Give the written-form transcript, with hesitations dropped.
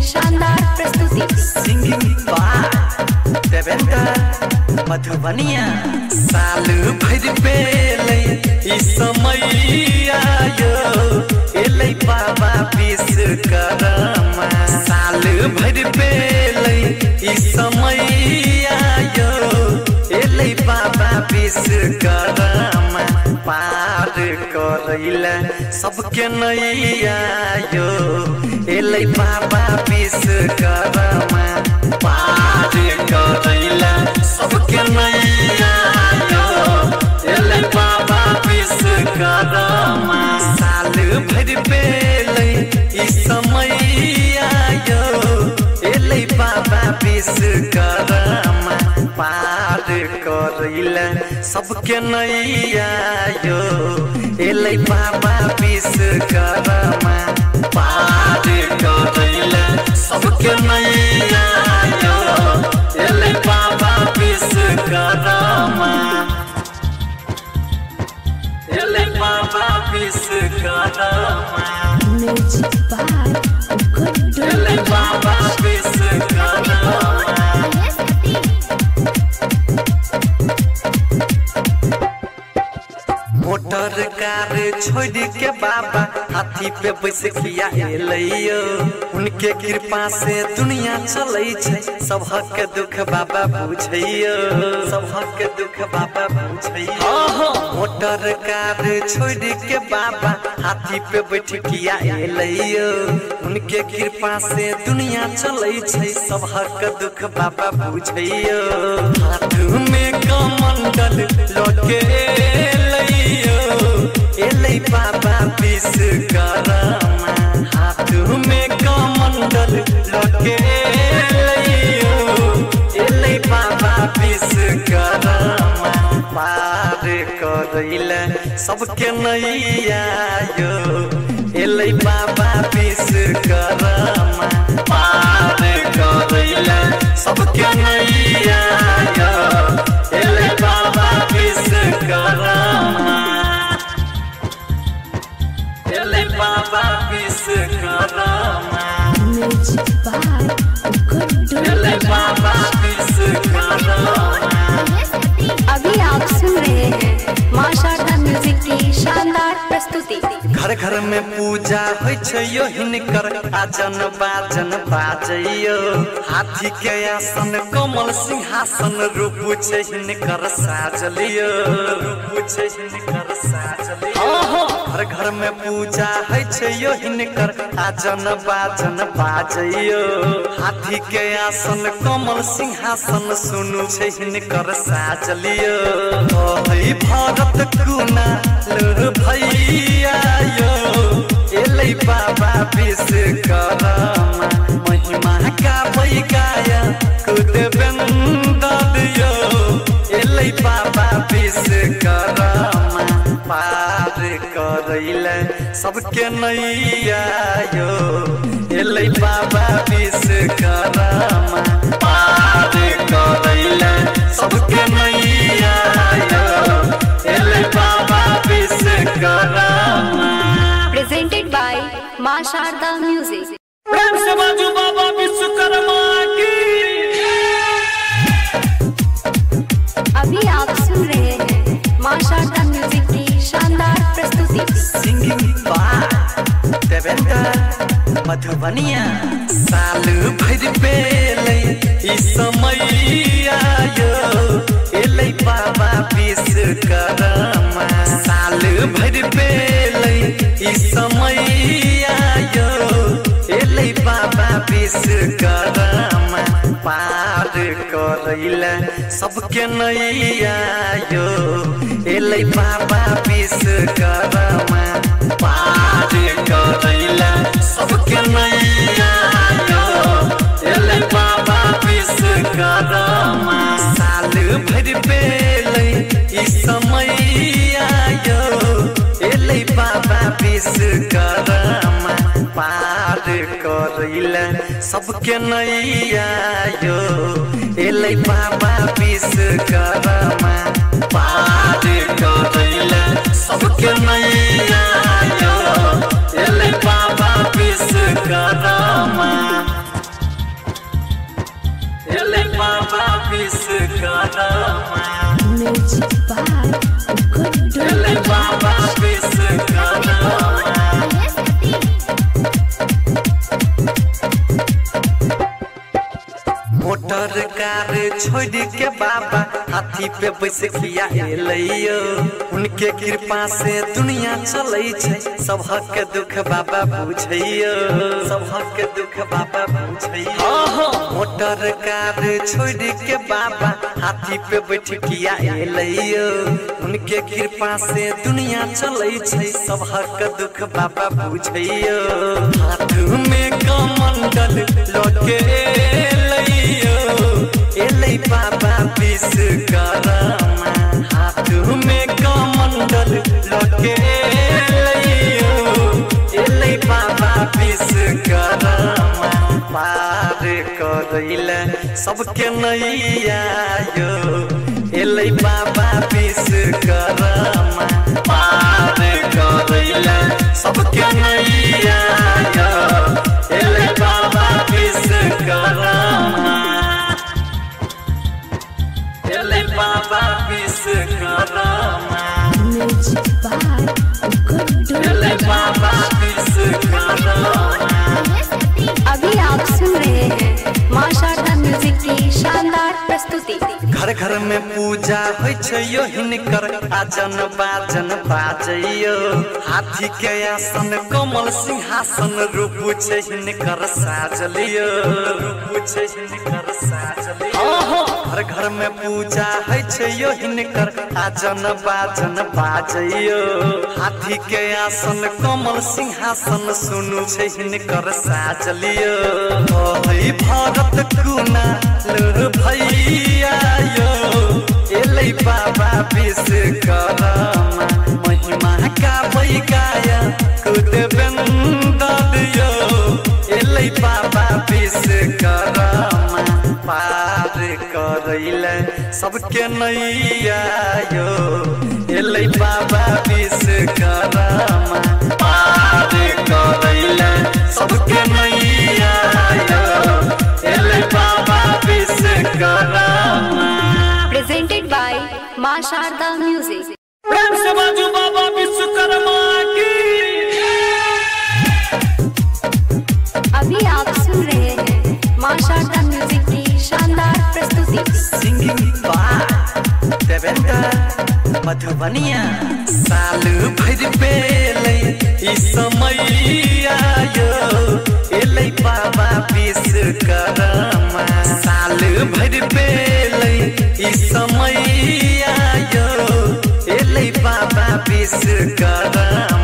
शानदार प्रस्तुति। Singing by Devendra Madhubaniya. साल भर पेले इस समय आयो एलै बाबा विश्वकर्मा। साल भर पेले इस समय आयो एलै बाबा विश्वकर्मा। पार करैला सबके नैया यो एलै बाबा विश्वकर्मा। पार करैला सबके नैया यो एलै बाबा विश्वकर्मा। साल भर पेले इस समय आयो एलै बाबा विश्वकर्मा। पार करैला सबके नैया यो एलै बाबा विश्वकर्मा। पार करैला सबके नैया यो एलै बाबा विश्वकर्मा। एलै बाबा विश्वकर्मा। एलै बाबा विश्वकर्मा। मोटर कार छोड़ के बाबा हाथी पे बैस किया एलैयो। उनके कृपा से दुनिया चलै छै, सबहक दुख बाबा बुझैयो। सबहक दुख बाबा बुझैयो। मोटर कार छोड़ के बाबा हाथी पे बैठ किया एलैयो। उनके कृपा से दुनिया चलै छै, सबहक दुख बाबा बुझैयो। हाथ में कमंडल लगे एलै बाबा विश्वकर्मा। हाथ में कमंडल लगे एलै बाबा विश्वकर्मा। पार करैला सबके नैया यो एलै बाबा विश्वकर्मा। पार करैला सबके नैया यो एलै बाबा विश्वकर्मा। एलै बाबा विश्वकर्मा। एलै बाबा विश्वकर्मा। अभी आप सुन रहे हैं मां शारदा म्यूजिक की शानदार प्रस्तुति। घर घर में पूजा होइ छै यो हिनकर आजन बाजन बाजैयो। हाथी के आसन कमल सिंहासन रूप छै हिनकर साजलियो। रूप छै हिनकर साजलियो। घर घर में पूजा होइ छै यो हिनकर आजन बाजन बाजैयो। हाथी के आसन कमल सिंहासन सुनु छै हिनकर साजलियो। भारत कुना लर भैया यो एलै बाबा विश्वकर्मा। महिमा का बैगाया खुद बंदद यो एलै बाबा विश्वकर्मा। पार करैला सबके नैया यो एलै बाबा विश्वकर्मा। पार करैला सबके नैया यो एलै बाबा विश्वकर्मा। प्रेजेंटेड बाय मां शारदा म्यूजिक। प्रेम से बाजू बाबा विश्वकर्मा की। अभी आप सुन रहे हैं मां शारदा म्यूजिक की शानदार प्रस्तुति। Singing by Devendra Madhubaniya. साल भर पेले इस समय आयो एलै बाबा विश्वकर्मा। साल भर पेले इस समय आयो एलै बाबा विश्वकर्मा। पार करैला सबके नैया यो एलै बाबा विश्वकर्मा। पार करैला सबके नैया यो एलै बाबा विश्वकर्मा। साल भर पेले इस समय आयो एलै बाबा विश्वकर्मा। पार करैला सबके नैया यो एलै बाबा विश्वकर्मा। पार करैला सबके नैया। Music by Good एले बाबा विश्वकर्मा मोटर कार छोड़ के बाबा हाथी पे बैस किया एलैयो उनके कृपा से दुनिया चलै छै सबहक दुख बाबा बुझैयो सबहक दुख बाबा बुझैयो मोटर कार छोड़ के बाबा हाथी पे बैठ किया एलैयो उनके कृपा से दुनिया चलै छै सबहक दुख बाबा बुझैयो हाथ में कमंडल लगे एलै बाबा विश्वकर्मा हाथ में कमंडल लगे एलै बाबा विश्वकर्मा पार करैले सबके नैया यो एलै बाबा विश्वकर्मा पार करैले सबके नैया यो एलै बाबा विश्वकर्मा एले बाबा विश्वकर्मा Music by Good एले बाबा विश्वकर्मा अभी आप सुन रहे हैं मां शारदा म्यूजिक की शानदार प्रस्तुति। घर घर में पूजा होइ छै यो हिनकर आजन बाजन बाजैयो हाथी के आसन कमल सिंहासन रूप छै हिनकर साजलियो रूप छै हिनकर साजलियो घर घर में पूजा होइ छै यो हिनकर आजन बाजन बाजैयो हाथी के आसन कमल सिंहासन सुनु छै हिनकर साजलियो ओहि भारत कुना लर भैया यो एलै बाबा विश्वकर्मा महिमा का बैगाया खुद बंदद यो एलै बाबा विश्वकर्मा पार करैले सबके नैया यो एलै बाबा विश्वकर्मा पार करैले सबके नैया यो एलै बाबा विश्वकर्मा Presented by मां शारदा म्यूजिक। प्रेम से बाजू बाबा विश्वकर्मा की अभी आप सुन रहे हैं मां शारदा म्यूजिक की शानदार प्रस्तुति। सिंगिंग बाय देवेंद्र मधुबनिया साल भर पेले ई समय आयो एलै बाबा विश्वकर्मा साल भर पेले ई समय आयो एलै बाबा विश्वकर्मा